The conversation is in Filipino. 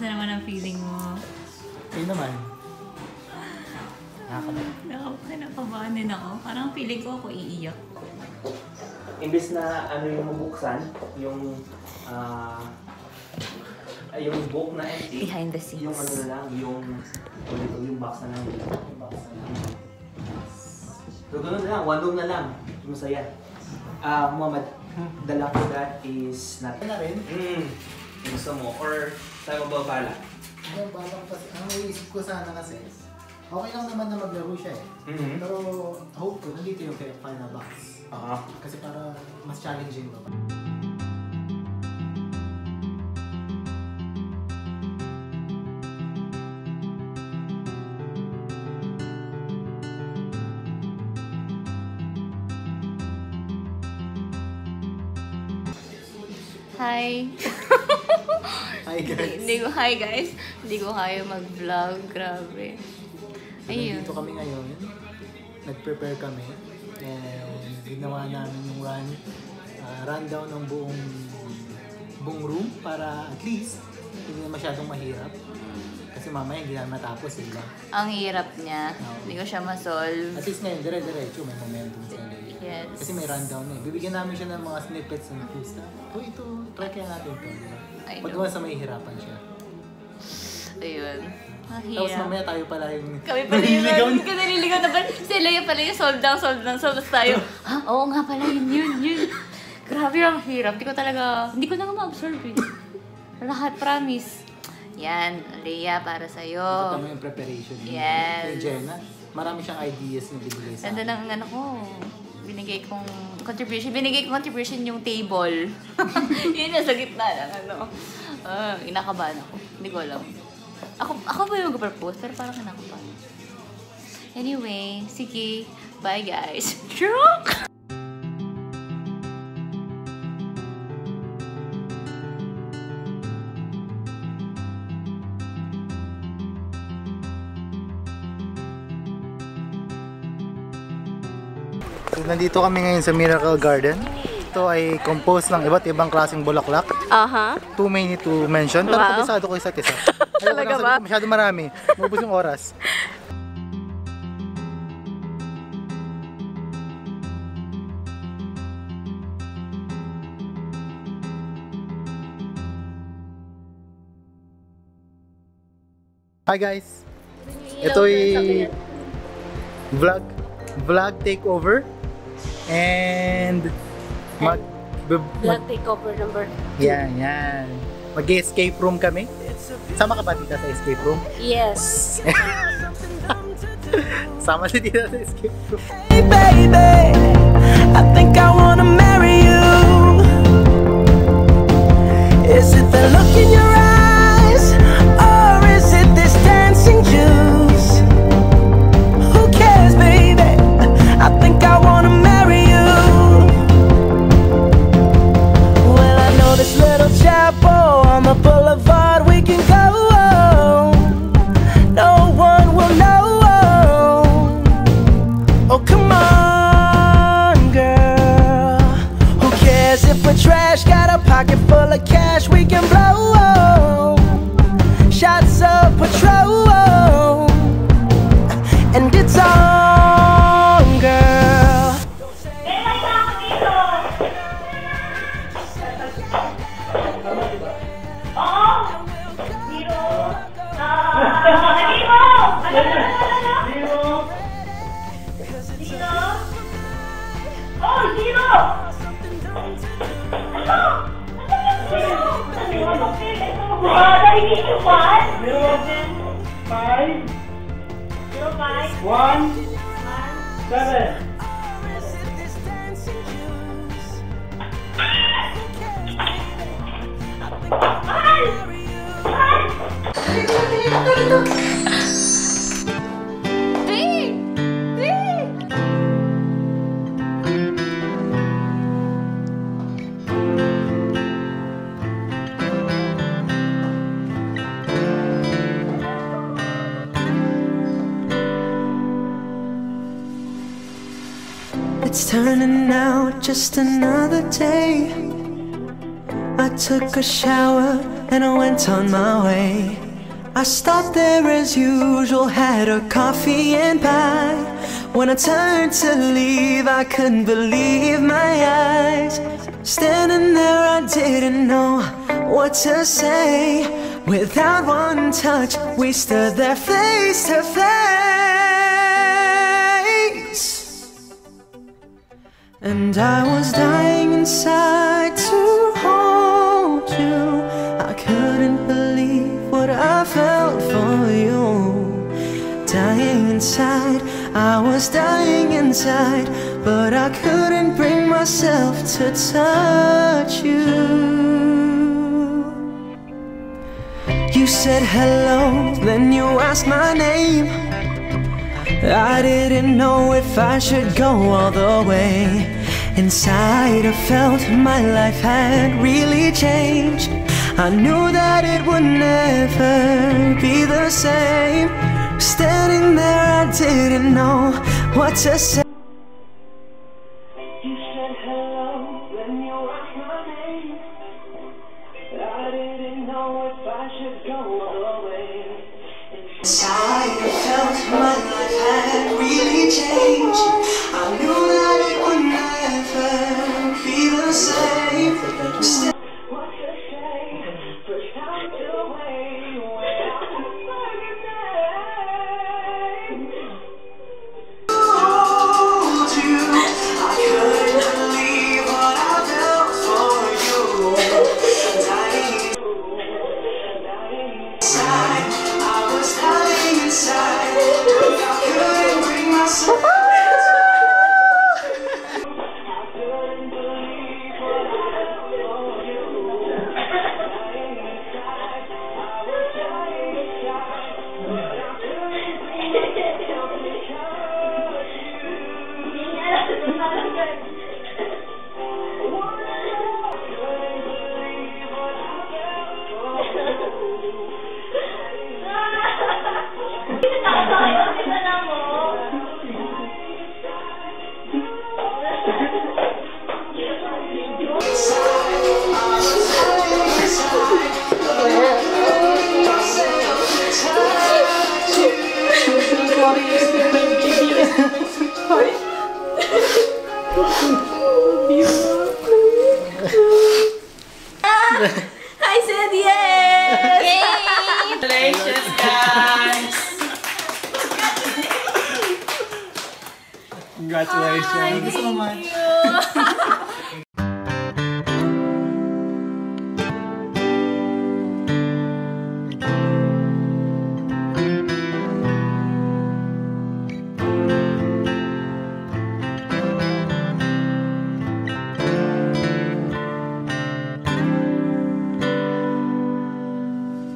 Kamusta naman ang feeling mo? Okay naman. Nakakabahan din ako. Parang feeling ko ako iiyak. Imbes na ano yung mabuksan, yung book na empty. Behind the scenes. Yung ano na lang, yung box na lang. So ganoon na lang, one room na lang. Masaya. Muhammad, the luck of that is not... Na rin? Gusto mo? Or tayo babala? Ang naisip ko sana kasi, okay lang naman na maglaro siya eh. Pero hope ko, nandito yung final box. Kasi para mas challenging ba? Hi! Hi guys! Hi guys! Hindi ko kaya mag-vlog. Grabe. Ayun. Dito kami ngayon. Nag-prepare kami. And ginawa namin yung rundown ng buong room para at least hindi na masyadong mahirap. Kasi mamaya hindi na matapos sila. Ang hirap niya. Hindi ko siya ma-solve. At least ngayon, dire-diretso may momentum sa lady. Yes. Kasi may rundown eh. Bibigyan namin siya ng mga snippets ng clues na, ito, try kaya natin ito. Pag sa may hirapan siya. Ayun. Tapos mamaya tayo pala yung... Kami pala yung naliligaw na pala. Si Aleah pala yung solve down. Tapos tayo, oo nga pala, yun. Grabe ang hirap. Hindi ko na nga ma-absorb eh. Lahat, promise. Yan, Aleah, para sa'yo. Ito mo yung preparation. Yes. Kay Jenna, marami siyang ideas na binigay sa akin. Ganda ng ano ko. Binigay kong contribution yung table. Yun yung sa gitna lang, ano. Inakabahan ako. Hindi ko alam. Ako ba yung mag-propose? Pero parang kinakabahan. Anyway, sige. Bye guys. Drunk! So, nandito kami ngayon sa Miracle Garden. Ito ay composed ng iba't ibang klaseng bulaklak. Too many to mention. Pero kabisado ko isa't isa. Talaga ba? Masyado marami. Mubos yung oras. Hi guys! Ito ay vlog takeover. And vlog takeover number 2. Yan. Mag-escape room kami. Sama ka ba tita sa escape room? Yes. Sama si tita sa escape room. Hey baby, I think I wanna marry you. Is it the look in your eyes, or is it this dancing juice? Who cares baby, I think I wanna marry you. Well I know this little chapel on the boulevard we can go. No one will know. Oh come on girl, who cares if we're trash? Got a pocket full of cash we can blow. Shots of Patrol, and it's on girl. It's turning out just another day. I took a shower and I went on my way. I stopped there as usual, had a coffee and pie. When I turned to leave, I couldn't believe my eyes. Standing there, I didn't know what to say. Without one touch, we stood there face to face. And I was dying inside to hold you. I couldn't believe what I felt for you. Dying inside, I was dying inside, but I couldn't bring myself to touch you. You said hello, then you asked my name. I didn't know if I should go all the way. Inside I felt my life had really changed. I knew that it would never be the same. Standing there, I didn't know what to say. You said hello, then you asked my name. I didn't know if I should go all the way. Inside I felt my life had really changed. I knew that it would never be the same. Still, what to say? Pushed out away without a name. Hold you, I couldn't believe what I felt for you. Dying inside, I was dying inside, but I couldn't bring myself. I said yes! Yay! Congratulations, guys! Congratulations. Hi, thank you!